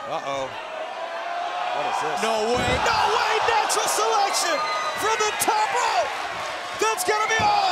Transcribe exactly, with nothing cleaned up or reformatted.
Uh-oh. What is this? No way, no way, natural selection from the top rope. That's gonna be all.